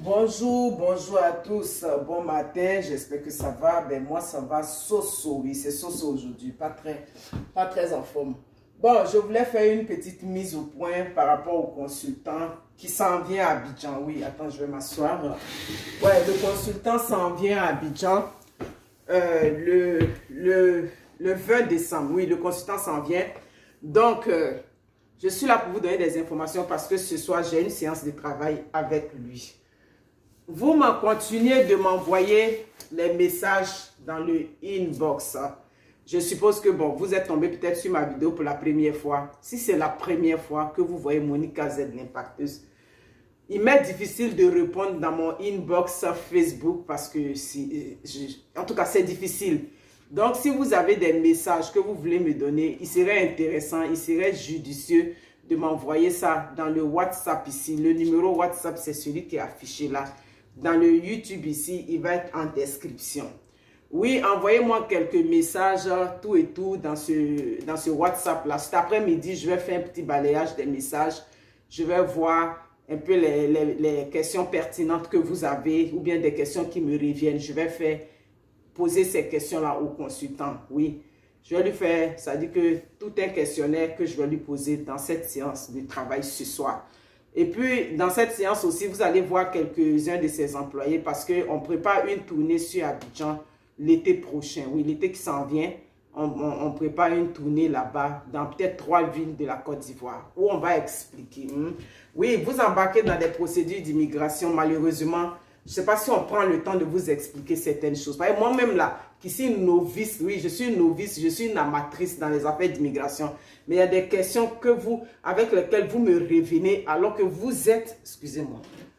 Bonjour, bonjour à tous, bon matin, j'espère que ça va. Ben moi ça va so-so, oui c'est so-so aujourd'hui, pas très en forme. Bon, je voulais faire une petite mise au point par rapport au consultant qui s'en vient à Abidjan. Oui, attends, je vais m'asseoir. Ouais, le consultant s'en vient à Abidjan le 20 décembre. Oui, le consultant s'en vient. Donc, je suis là pour vous donner des informations parce que ce soir, j'ai une séance de travail avec lui. Vous continuez de m'envoyer les messages dans le inbox. Je suppose que bon, vous êtes tombé peut-être sur ma vidéo pour la première fois. Si c'est la première fois que vous voyez Monica Z l'impacteuse, il m'est difficile de répondre dans mon inbox Facebook parce que en tout cas c'est difficile. Donc si vous avez des messages que vous voulez me donner, il serait intéressant, il serait judicieux de m'envoyer ça dans le WhatsApp ici. Le numéro WhatsApp c'est celui qui est affiché là. Dans le YouTube ici, il va être en description. Oui, envoyez-moi quelques messages, tout et tout, dans ce WhatsApp-là. Cet après-midi, je vais faire un petit balayage des messages. Je vais voir un peu les questions pertinentes que vous avez ou bien des questions qui me reviennent. Je vais poser ces questions-là au consultant. Oui, je vais lui faire, ça dit que tout un questionnaire que je vais lui poser dans cette séance de travail ce soir. Et puis, dans cette séance aussi, vous allez voir quelques-uns de ses employés parce qu'on prépare une tournée sur Abidjan l'été prochain. Oui, l'été qui s'en vient, on prépare une tournée là-bas dans peut-être 3 villes de la Côte d'Ivoire où on va expliquer. Oui, vous embarquez dans des procédures d'immigration, malheureusement. Je ne sais pas si on prend le temps de vous expliquer certaines choses. Moi-même là, qui suis une novice, oui, je suis une novice, je suis une amatrice dans les affaires d'immigration. Mais il y a des questions avec lesquelles vous me revenez alors que vous êtes, excusez-moi,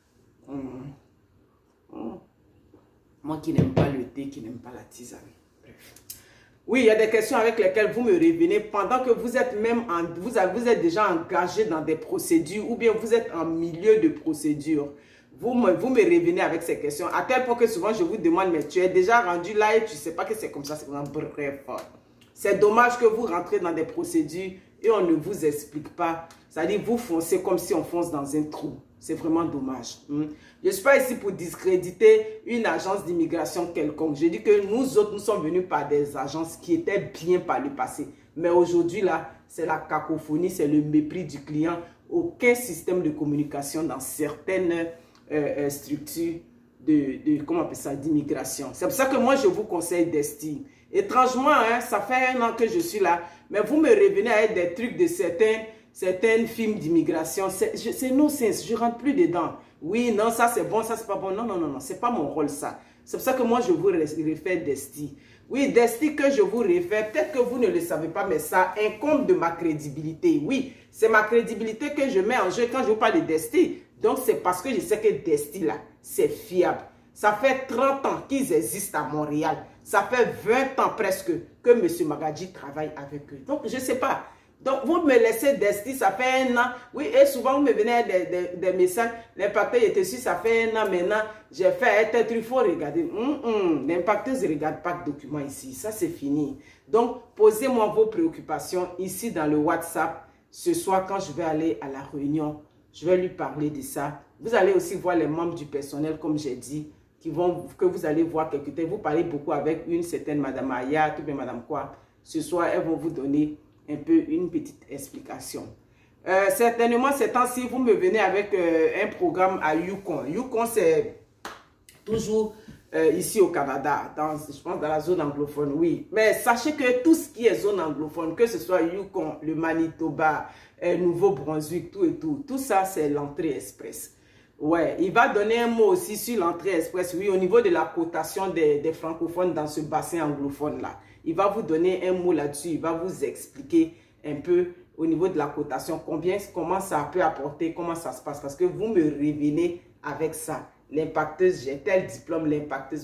moi qui n'aime pas le thé, qui n'aime pas la tisane. Bref. Oui, il y a des questions avec lesquelles vous me revenez pendant que vous êtes vous êtes déjà engagé dans des procédures ou bien vous êtes en milieu de procédure. Vous me revenez avec ces questions, à tel point que souvent je vous demande, mais tu es déjà rendu là et tu ne sais pas que c'est comme ça, c'est vraiment bref. C'est dommage que vous rentrez dans des procédures et on ne vous explique pas. C'est-à-dire vous foncez comme si on fonce dans un trou. C'est vraiment dommage. Je ne suis pas ici pour discréditer une agence d'immigration quelconque. Je dis que nous autres, nous sommes venus par des agences qui étaient bien par le passé. Mais aujourd'hui, là, c'est la cacophonie, c'est le mépris du client. Aucun système de communication dans certaines structures comment on appelle ça, d'immigration. C'est pour ça que moi, je vous conseille Desti. Étrangement, hein, ça fait 1 an que je suis là, mais vous me revenez avec des trucs de certains films d'immigration. C'est no-sense, je ne rentre plus dedans. Oui, non, ça c'est bon, ça c'est pas bon. Non, non, non, non, c'est pas mon rôle ça. C'est pour ça que moi, je vous réfère Desti. Oui, Desti que je vous réfère, peut-être que vous ne le savez pas, mais ça incombe de ma crédibilité. Oui, c'est ma crédibilité que je mets en jeu quand je vous parle de Desti. Donc, c'est parce que je sais que Desti, là, c'est fiable. Ça fait 30 ans qu'ils existent à Montréal. Ça fait 20 ans presque que M. Magadji travaille avec eux. Donc, je ne sais pas. Donc, vous me laissez Desti, ça fait 1 an. Oui, et souvent, vous me venez avec des messages. L'impacteur était ici, ça fait 1 an maintenant. J'ai fait un truc, il faut regarder. L'impacteuse ne regarde pas de documents ici. Ça, c'est fini. Donc, posez-moi vos préoccupations ici dans le WhatsApp. Ce soir, quand je vais aller à la réunion, je vais lui parler de ça. Vous allez aussi voir les membres du personnel, comme j'ai dit, que vous allez voir quelque temps. Vous parlez beaucoup avec une certaine Madame Aya, tout bien Madame quoi. Ce soir, elles vont vous donner un peu une petite explication. Certainement, ces temps-ci, vous me venez avec un programme à Yukon. Yukon, c'est toujours ici au Canada, je pense dans la zone anglophone, oui. Mais sachez que tout ce qui est zone anglophone, que ce soit Yukon, le Manitoba, Nouveau-Brunswick, tout ça, c'est l'entrée express. Ouais, il va donner un mot aussi sur l'entrée express, oui, au niveau de la cotation des francophones dans ce bassin anglophone-là. Il va vous donner un mot là-dessus, il va vous expliquer un peu au niveau de la cotation, comment ça peut apporter, comment ça se passe, parce que vous me revenez avec ça. L'impacteuse, j'ai tel diplôme, l'impacteuse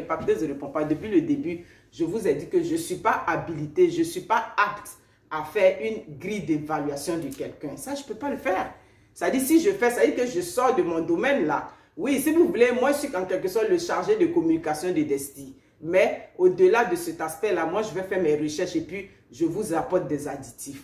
ne répond pas. Depuis le début, je vous ai dit que je ne suis pas habilitée, je ne suis pas apte à faire une grille d'évaluation de quelqu'un. Ça, je ne peux pas le faire. Ça dit, si je fais, ça dit que je sors de mon domaine là. Oui, si vous voulez, moi, je suis en quelque sorte le chargé de communication de Desti. Mais au-delà de cet aspect-là, moi, je vais faire mes recherches et puis je vous apporte des additifs.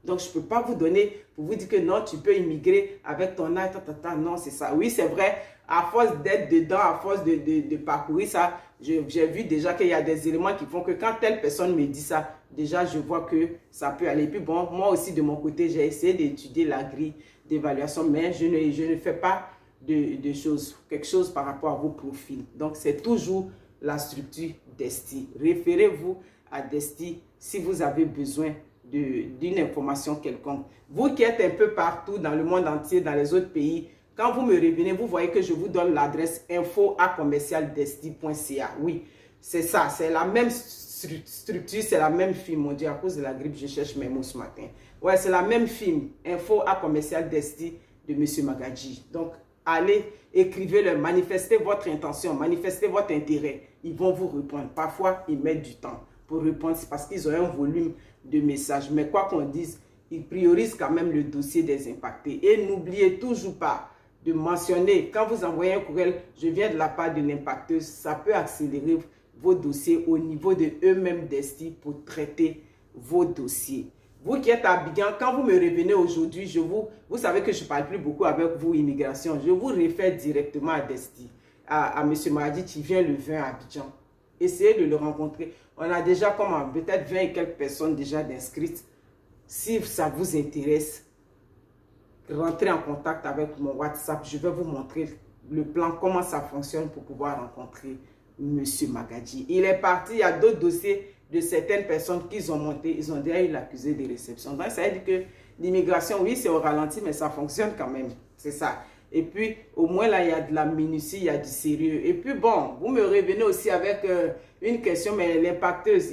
Donc, je ne peux pas vous donner pour vous dire que non, tu peux immigrer avec ton âge, non, c'est ça. Oui, c'est vrai, à force d'être dedans, à force de parcourir ça, j'ai vu déjà qu'il y a des éléments qui font que quand telle personne me dit ça, déjà, je vois que ça peut aller. Puis bon, moi aussi, de mon côté, j'ai essayé d'étudier la grille d'évaluation, mais je ne fais pas de choses, quelque chose par rapport à vos profils. Donc, c'est toujours la structure Desti. Référez-vous à Desti si vous avez besoin d'une information quelconque. Vous qui êtes un peu partout dans le monde entier, dans les autres pays, quand vous me revenez, vous voyez que je vous donne l'adresse info@commercialdesti.ca. Oui, c'est ça, c'est la même structure, c'est la même film. Mon Dieu, à cause de la grippe, je cherche mes mots ce matin. Ouais, c'est la même film, info@commercialdesti de M. Magadji. Donc, allez, écrivez-le, manifestez votre intention, manifestez votre intérêt. Ils vont vous répondre. Parfois, ils mettent du temps pour répondre. C'est parce qu'ils ont un volume de messages. Mais quoi qu'on dise, ils priorisent quand même le dossier des impactés. Et n'oubliez toujours pas de mentionner, quand vous envoyez un courriel, je viens de la part d'une impacteuse, ça peut accélérer vos dossiers au niveau de eux-mêmes d'Esti pour traiter vos dossiers. Vous qui êtes à Abidjan, quand vous me revenez aujourd'hui, vous savez que je ne parle plus beaucoup avec vous, immigration. Je vous réfère directement à Desti, à M. Magadji qui vient le 20 à Abidjan. Essayez de le rencontrer. On a déjà comme peut-être 20 et quelques personnes déjà d'inscrites. Si ça vous intéresse, rentrez en contact avec mon WhatsApp. Je vais vous montrer le plan, comment ça fonctionne pour pouvoir rencontrer M. Magadji. Il est parti, il y a d'autres dossiers de certaines personnes qu'ils ont monté, ils ont déjà eu l'accusé de réception. Donc, ça veut dire que l'immigration, oui, c'est au ralenti, mais ça fonctionne quand même. C'est ça. Et puis, au moins, là, il y a de la minutie, il y a du sérieux. Et puis, bon, vous me revenez aussi avec une question, mais l'impacteuse,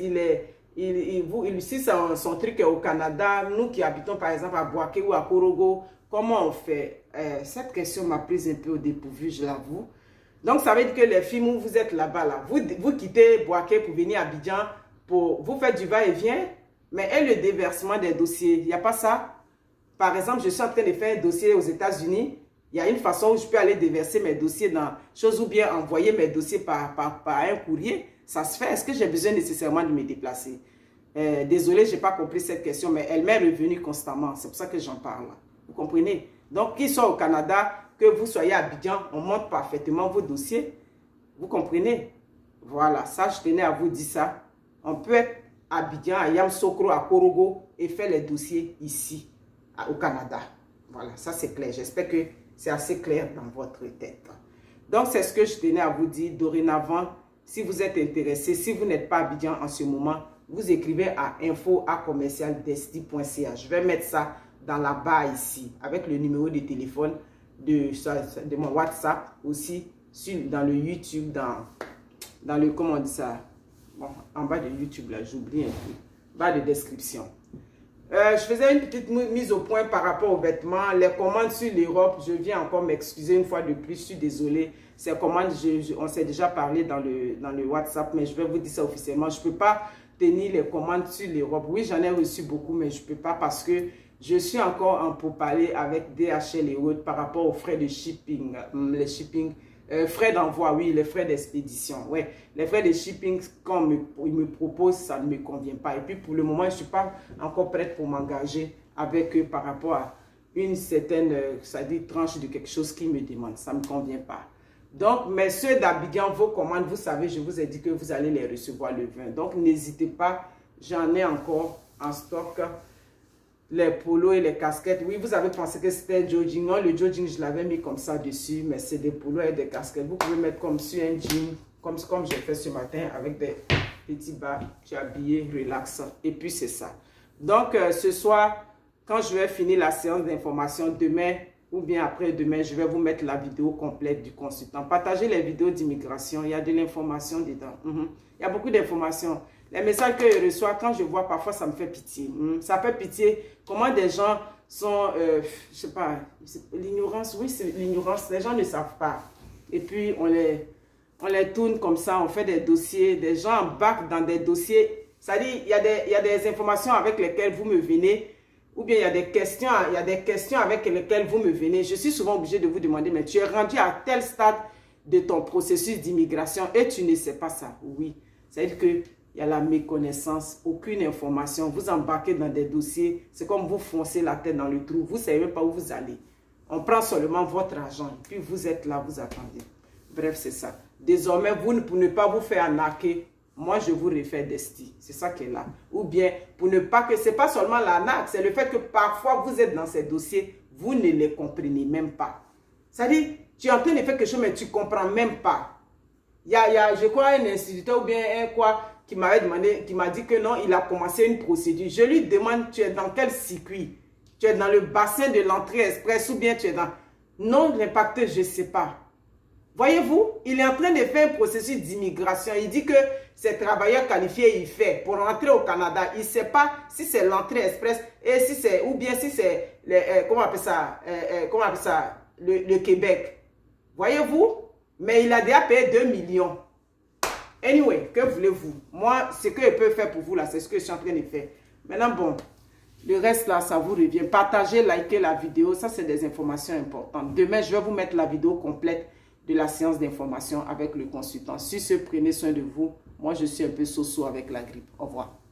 si son truc est au Canada, nous qui habitons, par exemple, à Boaké ou à Korogo, comment on fait? Cette question m'a prise un peu au dépourvu, je l'avoue. Donc, ça veut dire que les filles, où vous êtes là-bas, là, vous quittez Boaké pour venir à Abidjan, vous faites du va-et-vient, mais le déversement des dossiers, il n'y a pas ça. Par exemple, je suis en train de faire un dossier aux États-Unis, il y a une façon où je peux aller déverser mes dossiers dans chose ou bien envoyer mes dossiers par un courrier. Ça se fait. Est-ce que j'ai besoin nécessairement de me déplacer? Désolé, je n'ai pas compris cette question, mais elle m'est revenue constamment. C'est pour ça que j'en parle. Vous comprenez? Donc, qu'ils soient au Canada, que vous soyez à Abidjan, on monte parfaitement vos dossiers. Vous comprenez? Voilà, ça, je tenais à vous dire ça. On peut être à Abidjan, à Yamoussoukro, à Korogo et faire les dossiers ici, au Canada. Voilà, ça c'est clair. J'espère que c'est assez clair dans votre tête. Donc, c'est ce que je tenais à vous dire. Dorénavant, si vous êtes intéressé, si vous n'êtes pas à Abidjan en ce moment, vous écrivez à info@commercialdesti.ca. Je vais mettre ça dans la barre ici, avec le numéro de téléphone de mon WhatsApp, aussi dans le YouTube, dans le, comment on dit ça? Bon, en bas de YouTube, là, j'oublie un peu. Bas de description. Je faisais une petite mise au point par rapport aux vêtements. Les commandes sur l'Europe, je viens encore m'excuser une fois de plus. Je suis désolée. Ces commandes, on s'est déjà parlé dans le WhatsApp, mais je vais vous dire ça officiellement. Je ne peux pas tenir les commandes sur l'Europe. Oui, j'en ai reçu beaucoup, mais je ne peux pas parce que je suis encore en pourparlers avec DHL et autres par rapport aux frais de shipping. Les shipping, frais d'envoi, oui, les frais d'expédition. Ouais, les frais de shipping, quand ils me proposent, ça ne me convient pas. Et puis, pour le moment, je ne suis pas encore prête pour m'engager avec eux par rapport à une certaine, c'est-à-dire tranche de quelque chose qu'ils me demandent. Ça ne me convient pas. Donc, mais ceux d'Abidjan, vos commandes, vous savez, je vous ai dit que vous allez les recevoir le 20. Donc, n'hésitez pas, j'en ai encore en stock. Les polos et les casquettes. Oui, vous avez pensé que c'était un jogging. Non, le jogging, je l'avais mis comme ça dessus, mais c'est des polos et des casquettes. Vous pouvez mettre comme sur un jean, comme j'ai fait ce matin, avec des petits bas. Tu es habillé, relax. Et puis, c'est ça. Donc, ce soir, quand je vais finir la séance d'information, demain ou bien après-demain, je vais vous mettre la vidéo complète du consultant. Partagez les vidéos d'immigration. Il y a de l'information dedans. Il y a beaucoup d'informations. Les messages que je reçois, quand je vois, parfois, ça me fait pitié. Ça fait pitié. Comment des gens sont, je sais pas, l'ignorance, oui, c'est l'ignorance. Les gens ne savent pas. Et puis, on les tourne comme ça, on fait des dossiers. Des gens embarquent dans des dossiers. C'est-à-dire, il y a des informations avec lesquelles vous me venez. Ou bien, il y a des questions avec lesquelles vous me venez. Je suis souvent obligée de vous demander, mais tu es rendu à tel stade de ton processus d'immigration et tu ne sais pas ça. Oui. C'est-à-dire que il y a la méconnaissance, aucune information. Vous embarquez dans des dossiers, c'est comme vous foncez la tête dans le trou. Vous ne savez même pas où vous allez. On prend seulement votre argent, puis vous êtes là, vous attendez. Bref, c'est ça. Désormais, vous, pour ne pas vous faire arnaquer, moi, je vous réfère Desti. C'est ça qui est là. Ou bien, pour ne pas que... Ce n'est pas seulement l'arnaque, c'est le fait que parfois, vous êtes dans ces dossiers, vous ne les comprenez même pas. C'est-à-dire, tu es en train de faire quelque chose, mais tu ne comprends même pas. Il y a, je crois, un instituteur ou bien un quoi qui m'avait demandé, qui m'a dit que non, il a commencé une procédure. Je lui demande, tu es dans quel circuit? Tu es dans le bassin de l'entrée express ou bien tu es dans... Non, l'impacteur, je ne sais pas. Voyez-vous, il est en train de faire un processus d'immigration. Il dit que ces travailleurs qualifiés, il fait pour rentrer au Canada. Il ne sait pas si c'est l'entrée express et si c'est, ou bien si c'est, comment on appelle ça, le Québec. Voyez-vous, mais il a déjà payé 2 millions. Anyway, que voulez-vous? Moi, ce que je peux faire pour vous là, c'est ce que je suis en train de faire. Maintenant, bon, le reste là, ça vous revient. Partagez, likez la vidéo. Ça, c'est des informations importantes. Demain, je vais vous mettre la vidéo complète de la séance d'information avec le consultant. Sur ce, prenez soin de vous. Moi, je suis un peu so-so avec la grippe. Au revoir.